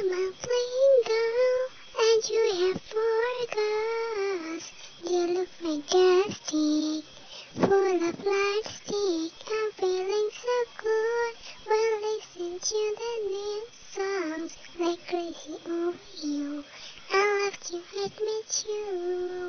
I'm a plain girl, and you have four girls. You look fantastic, full of plastic. I'm feeling so good. Well, listen to the new songs like crazy over you. I love to admit you.